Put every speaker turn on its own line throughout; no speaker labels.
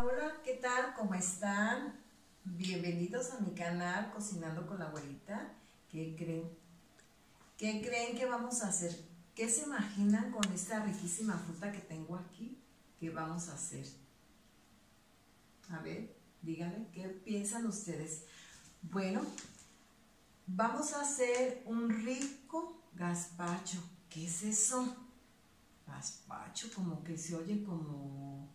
Hola, ¿qué tal? ¿Cómo están? Bienvenidos a mi canal Cocinando con la Abuelita. ¿Qué creen? ¿Qué creen que vamos a hacer? ¿Qué se imaginan con esta riquísima fruta que tengo aquí? ¿Qué vamos a hacer? A ver, díganme, ¿qué piensan ustedes? Bueno, vamos a hacer un rico gazpacho. ¿Qué es eso? Gazpacho, como que se oye como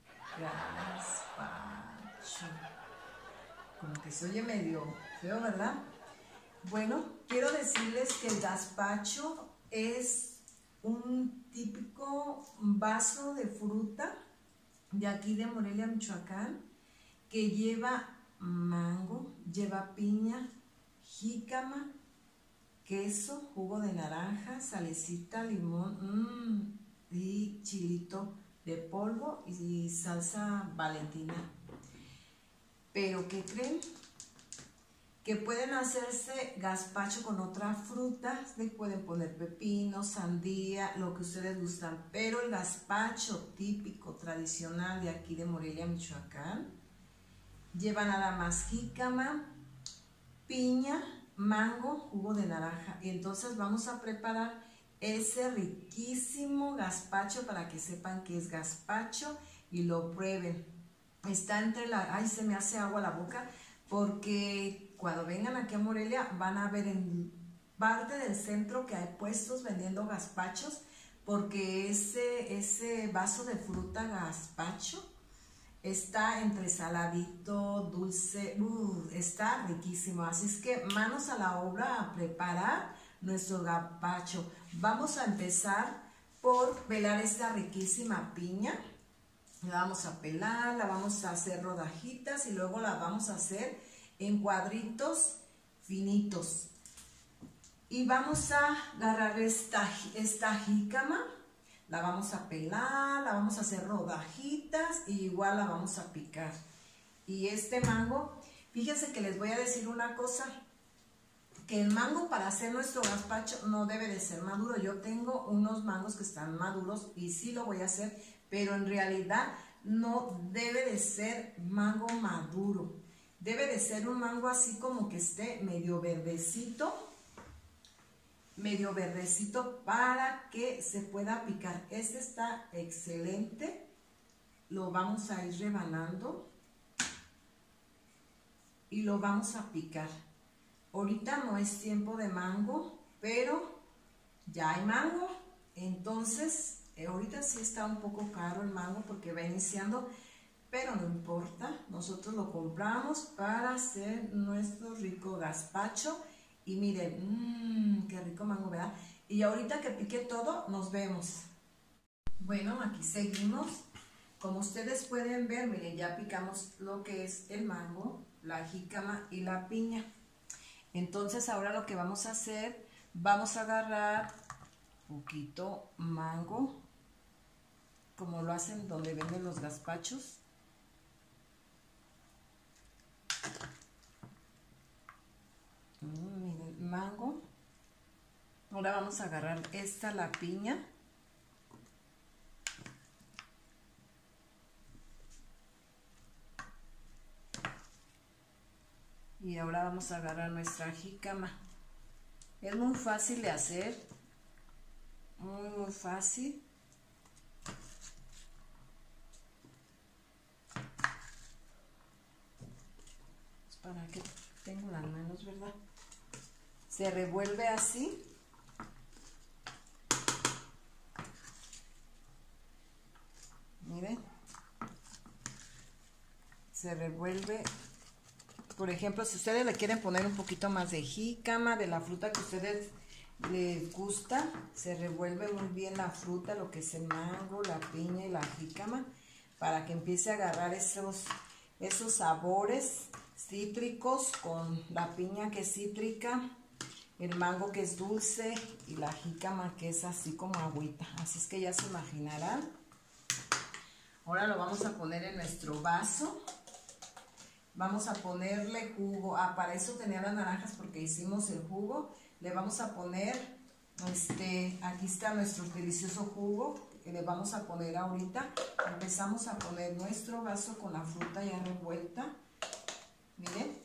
gazpacho. Como que se oye medio feo, ¿verdad? Bueno, quiero decirles que el gazpacho es un típico vaso de fruta de aquí de Morelia, Michoacán, que lleva mango, lleva piña, jícama, queso, jugo de naranja, salecita, limón, y chilito de polvo y salsa Valentina. Pero ¿qué creen? Que pueden hacerse gazpacho con otras frutas, le pueden poner pepino, sandía, lo que ustedes gustan, pero el gazpacho típico, tradicional de aquí de Morelia, Michoacán, lleva nada más jícama, piña, mango, jugo de naranja. Y entonces vamos a preparar ese riquísimo gazpacho para que sepan que es gazpacho y lo prueben. Está entre la... Ay, se me hace agua la boca porque cuando vengan aquí a Morelia van a ver en parte del centro que hay puestos vendiendo gazpachos, porque ese vaso de fruta gazpacho está entre saladito, dulce, está riquísimo. Así es que manos a la obra a preparar nuestro gazpacho. Vamos a empezar por pelar esta riquísima piña. La vamos a pelar, la vamos a hacer rodajitas y luego la vamos a hacer en cuadritos finitos. Y vamos a agarrar esta jícama. La vamos a pelar, la vamos a hacer rodajitas y igual la vamos a picar. Y este mango, fíjense que les voy a decir una cosa, que el mango para hacer nuestro gazpacho no debe de ser maduro. Yo tengo unos mangos que están maduros y sí lo voy a hacer, pero en realidad no debe de ser mango maduro. Debe de ser un mango así como que esté medio verdecito para que se pueda picar. Este está excelente, lo vamos a ir rebanando y lo vamos a picar. Ahorita no es tiempo de mango, pero ya hay mango, entonces ahorita sí está un poco caro el mango porque va iniciando, pero no importa, nosotros lo compramos para hacer nuestro rico gazpacho. Y miren, qué rico mango, ¿verdad? Y ahorita que pique todo, nos vemos. Bueno, aquí seguimos. Como ustedes pueden ver, miren, ya picamos lo que es el mango, la jícama y la piña. Entonces ahora lo que vamos a hacer, vamos a agarrar poquito mango, como lo hacen donde venden los gazpachos. Miren, mango. Ahora vamos a agarrar esta, la piña. Y ahora vamos a agarrar nuestra jícama. Es muy fácil de hacer. Muy fácil. Es para que tengo las manos, ¿verdad? Se revuelve así. Miren. Se revuelve. Por ejemplo, si ustedes le quieren poner un poquito más de jícama, de la fruta que a ustedes les gusta, se revuelve muy bien la fruta, lo que es el mango, la piña y la jícama, para que empiece a agarrar esos sabores cítricos con la piña que es cítrica, el mango que es dulce y la jícama que es así como agüita. Así es que ya se imaginarán. Ahora lo vamos a poner en nuestro vaso. Vamos a ponerle jugo. Para eso tenía las naranjas porque hicimos el jugo. Le vamos a poner, aquí está nuestro delicioso jugo. que le vamos a poner ahorita. Empezamos a poner nuestro vaso con la fruta ya revuelta. Miren.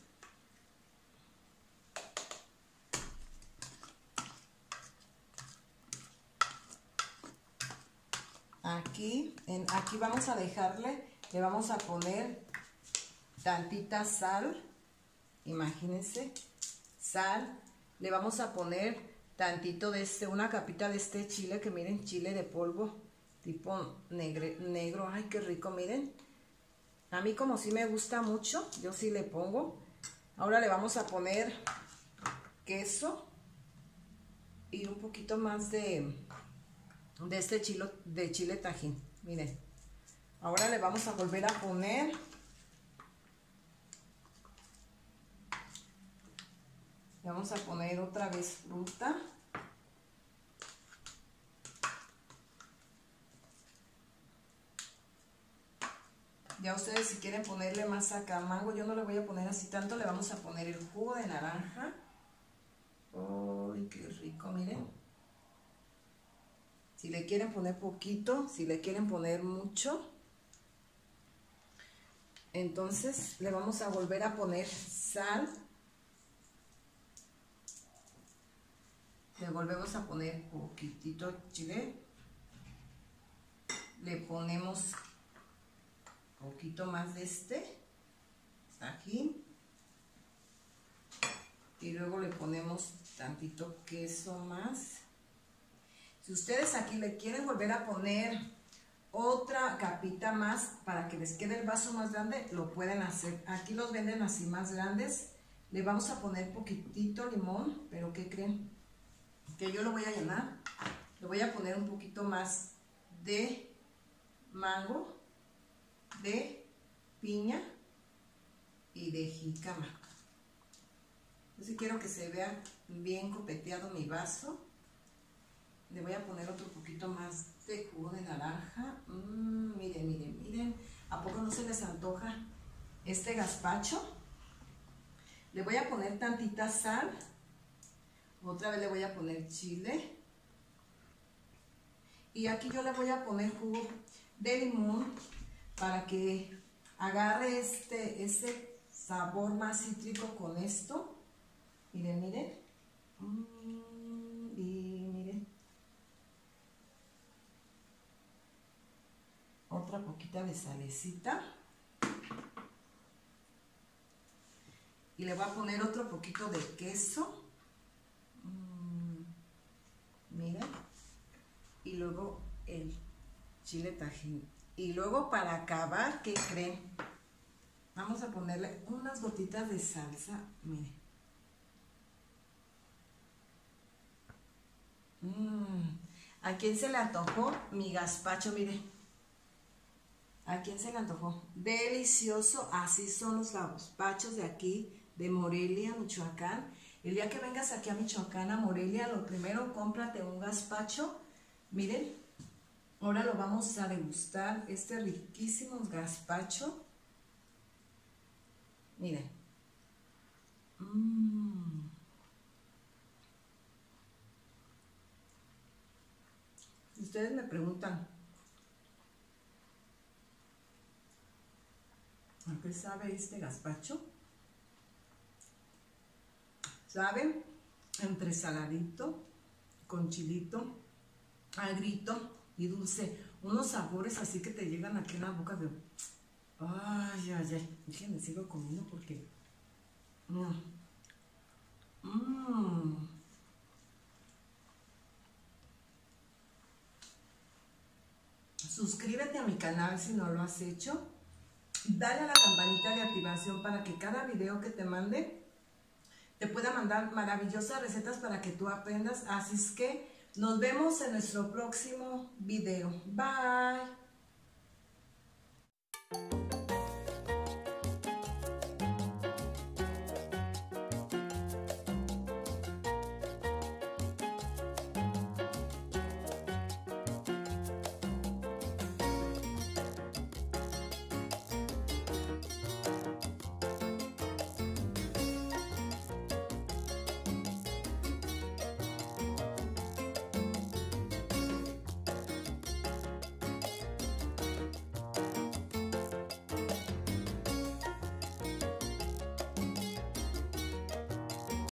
Aquí vamos a dejarle, le vamos a poner tantita sal, imagínense, sal, le vamos a poner tantito de una capita de este chile, que miren, chile de polvo, tipo negro, ay, qué rico, miren, a mí como sí me gusta mucho, yo sí le pongo. Ahora le vamos a poner queso y un poquito más de este chile tajín, miren. Ahora le vamos a volver a poner otra vez fruta. Ya ustedes si quieren ponerle más acá mango, yo no le voy a poner así tanto, le vamos a poner el jugo de naranja. ¡Ay, qué rico! Miren. Si le quieren poner poquito, si le quieren poner mucho. Entonces le vamos a volver a poner sal. Le volvemos a poner poquitito chile. Le ponemos poquito más de este tajín. Y luego le ponemos tantito queso más. Si ustedes aquí le quieren volver a poner otra capita más para que les quede el vaso más grande, lo pueden hacer. Aquí los venden así más grandes. Le vamos a poner poquitito limón, pero ¿qué creen? Que yo lo voy a llenar. Le voy a poner un poquito más de mango, de piña y de jícama. Yo sí quiero que se vea bien copeteado mi vaso. Le voy a poner otro poquito más de jugo de naranja. Miren, miren, miren. ¿A poco no se les antoja este gazpacho? Le voy a poner tantita sal. Otra vez le voy a poner chile. Y aquí yo le voy a poner jugo de limón para que agarre ese sabor más cítrico con esto. Miren, miren. Y miren. Otra poquita de salecita. Y le voy a poner otro poquito de queso. Miren. Y luego el chile tajín. Y luego para acabar, ¿qué creen? Vamos a ponerle unas gotitas de salsa. Miren. ¿A quién se le antojó mi gazpacho? Miren. ¿A quién se le antojó? Delicioso. Así son los gazpachos de aquí, de Morelia, Michoacán. El día que vengas aquí a Michoacán, a Morelia, lo primero, cómprate un gazpacho. Miren, ahora lo vamos a degustar, este riquísimo gazpacho. Miren. Si ustedes me preguntan, ¿a qué sabe este gazpacho? ¿Sabe? Entre saladito, con chilito, agrito y dulce. Unos sabores así que te llegan aquí en la boca de... Ay, ay, ay. Déjenme sigo comiendo porque... Suscríbete a mi canal si no lo has hecho. Dale a la campanita de activación para que cada video que te mande te pueda mandar maravillosas recetas para que tú aprendas. Así es que nos vemos en nuestro próximo video. Bye.